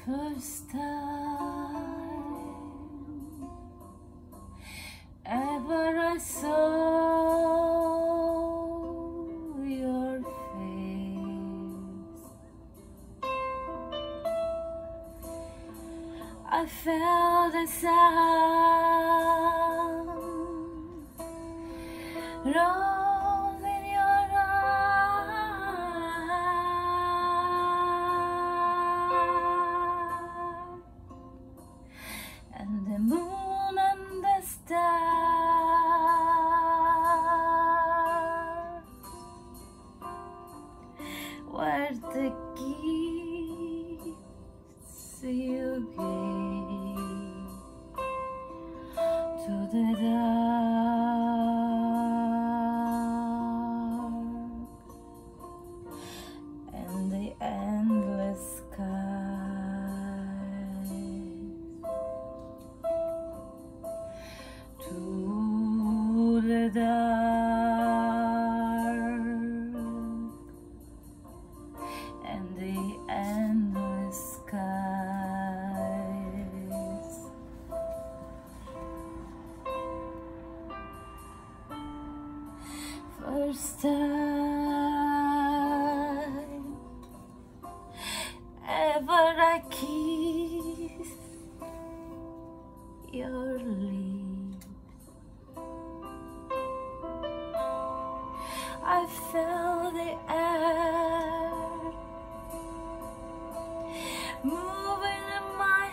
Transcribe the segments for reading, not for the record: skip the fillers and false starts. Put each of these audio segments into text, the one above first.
First time ever I saw your face, I felt the sound roll in your eyes, and the moon and the stars were the gifts you gave to the dark and the endless skies. To the dark and the endless skies. First time ever I kissed your lips, I felt the air moving in my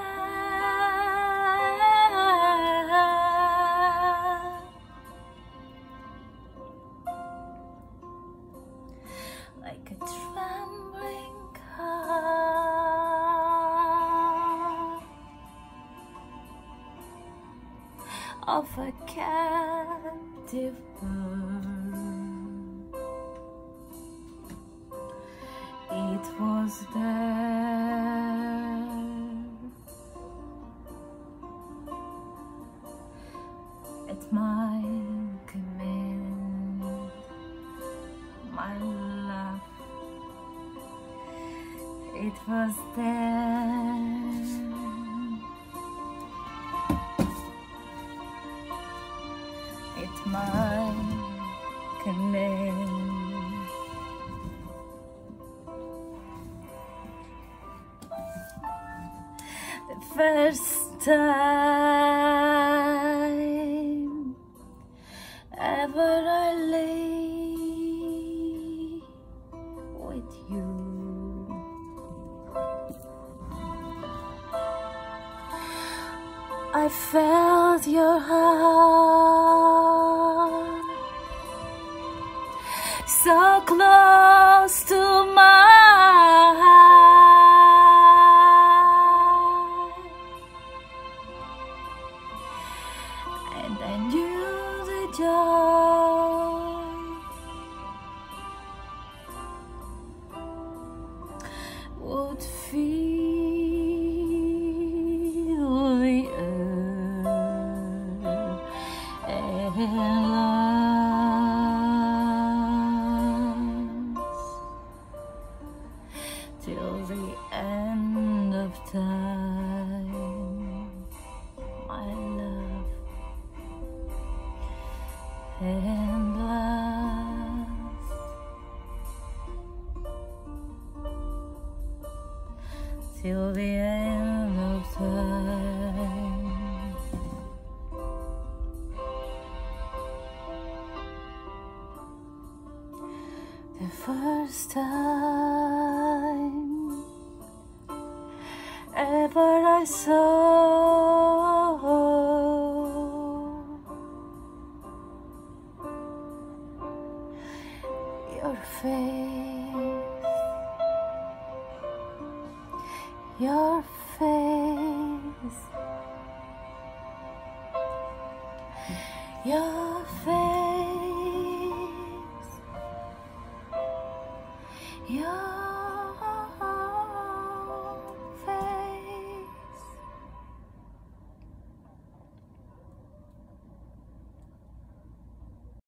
hand, like a trembling heart of a captive bird. It was there at my command, my love. It was there at my command. The first time ever I lay with you, I felt your heart so close to mine, and I knew the joy would fill the earth and last till the end of time, my love, and last till the end of time. The first time ever I saw your face, your face, your face, your